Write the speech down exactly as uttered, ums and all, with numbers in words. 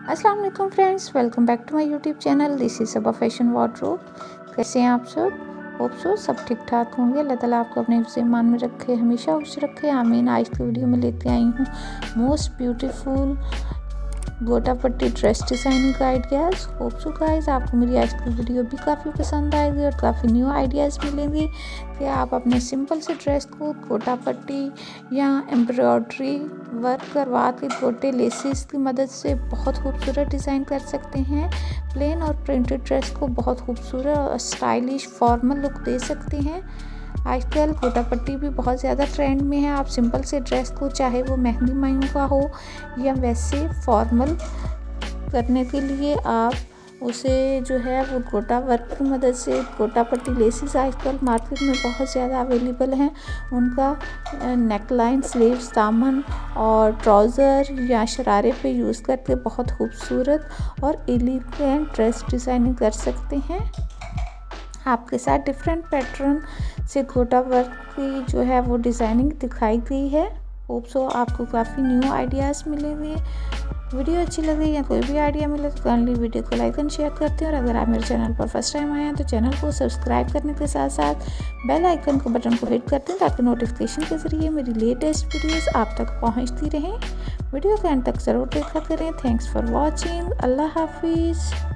अस्सलाम वालेकुम friends, welcome back to my YouTube channel. This is Saba fashion wardrobe. कैसे हैं आप सब? होप सो सब ठीक ठाक होंगे। अल्लाह ताला आपको अपने ईमान में रखे, हमेशा खुश रखे, आमीन। आज की वीडियो में लेते आई हूँ most beautiful gota patti dress designing का आइडियाज़। होप सो गाइस आपको मेरी आज की वीडियो भी काफ़ी पसंद आएगी और काफ़ी न्यू आइडियाज़ मिलेंगे कि आप अपने सिंपल से ड्रेस को गोटा पट्टी या एम्ब्रॉयडरी वर्क करवा के गोटे लेसेस की मदद से बहुत खूबसूरत डिज़ाइन कर सकते हैं। प्लेन और प्रिंटेड ड्रेस को बहुत खूबसूरत और स्टाइलिश फॉर्मल लुक दे सकते हैं। आजकल गोटा पट्टी भी बहुत ज़्यादा ट्रेंड में है। आप सिंपल से ड्रेस को, चाहे वो मेहंदी मायूं का हो या वैसे फॉर्मल करने के लिए, आप उसे जो है वो गोटा वर्क की मदद से, गोटा पट्टी लेसेस आजकल मार्केट में बहुत ज़्यादा अवेलेबल हैं। उनका नेकलाइन, स्लीव्स, दामन और ट्राउज़र या शरारे पे यूज़ करके बहुत खूबसूरत और एलिगेंट ड्रेस डिज़ाइनिंग कर सकते हैं। आपके साथ डिफरेंट पैटर्न से गोटा वर्क की जो है वो डिज़ाइनिंग दिखाई गई है। होप सो आपको काफ़ी न्यू आइडियाज़ मिलेंगे। वीडियो अच्छी लगे या कोई भी आइडिया मिले तो काइंडली वीडियो को लाइक एंड शेयर करते हैं। और अगर आप मेरे चैनल पर फर्स्ट टाइम आए हैं तो चैनल को सब्सक्राइब करने के साथ साथ बेल आइकन को बटन को हिट करते हैं ताकि नोटिफिकेशन के ज़रिए मेरी लेटेस्ट वीडियोस आप तक पहुंचती रहें। वीडियो के एंड तक ज़रूर देखा करें। Thanks for watching. अल्लाह हाफिज़।